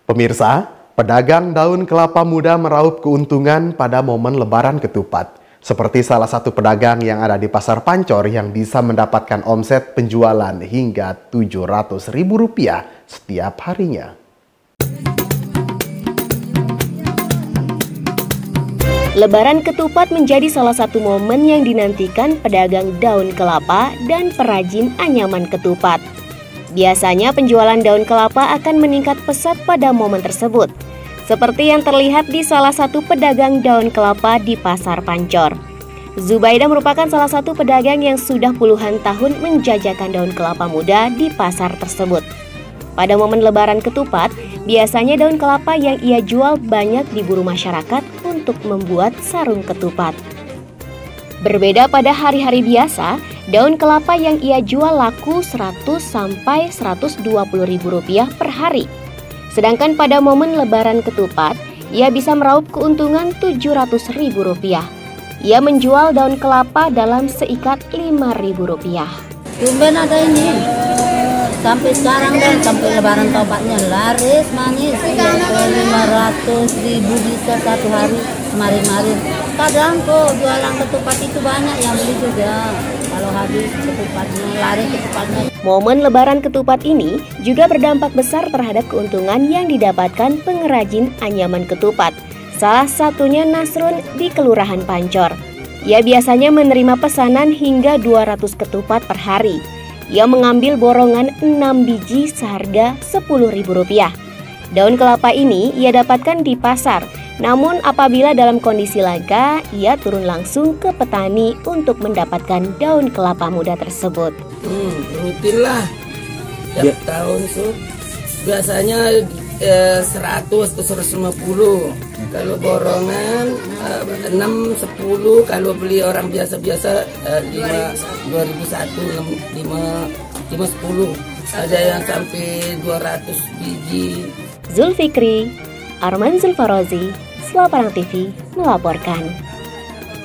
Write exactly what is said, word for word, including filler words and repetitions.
Pemirsa, pedagang daun kelapa muda meraup keuntungan pada momen Lebaran Ketupat. Seperti salah satu pedagang yang ada di Pasar Pancor yang bisa mendapatkan omset penjualan hingga tujuh ratus ribu rupiah setiap harinya. Lebaran Ketupat menjadi salah satu momen yang dinantikan pedagang daun kelapa dan perajin anyaman ketupat. Biasanya penjualan daun kelapa akan meningkat pesat pada momen tersebut, seperti yang terlihat di salah satu pedagang daun kelapa di Pasar Pancor. Zubaida merupakan salah satu pedagang yang sudah puluhan tahun menjajakan daun kelapa muda di pasar tersebut. Pada momen Lebaran Ketupat, biasanya daun kelapa yang ia jual banyak diburu masyarakat untuk membuat sarung ketupat. Berbeda pada hari-hari biasa, daun kelapa yang ia jual laku seratus sampai seratus dua puluh ribu rupiah per hari. Sedangkan pada momen Lebaran Ketupat, ia bisa meraup keuntungan tujuh ratus ribu rupiah. Ia menjual daun kelapa dalam seikat lima ribu rupiah. Tumben ada ini. Sampai sekarang dan sampai Lebaran Tobatnya laris manis. lima ratus ribu bisa satu hari kemarin-kemarin. Kadang kok jualan ketupat itu banyak yang beli juga. Kalau habis ketupatnya, laris ketupatnya. Momen Lebaran Ketupat ini juga berdampak besar terhadap keuntungan yang didapatkan pengrajin anyaman ketupat. Salah satunya Nasrun di Kelurahan Pancor. Ia biasanya menerima pesanan hingga dua ratus ketupat per hari. Ia mengambil borongan enam biji seharga sepuluh ribu rupiah. Daun kelapa ini ia dapatkan di pasar. Namun apabila dalam kondisi langka, ia turun langsung ke petani untuk mendapatkan daun kelapa muda tersebut. Hmm, rutin lah. Tiap ya. tahun tuh biasanya eh, seratus atau seratus lima puluh. Kalau borongan eh, enam, sepuluh. Kalau beli orang biasa-biasa eh, lima, dua ribu satu, lima, lima, sepuluh. Ada yang sampai dua ratus biji. Zulfikri, Arman Zulfarozi, Selaparang T V melaporkan.